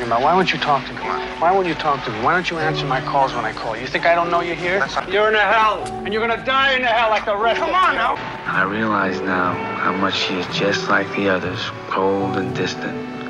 talking about? Why won't you talk to me? Why won't you talk to me? Why don't you answer my calls when I call? You think I don't know you're here? You're in a hell, and you're gonna die in a hell like the rest of them. Come on now. I realize now how much she is just like the others, cold and distant.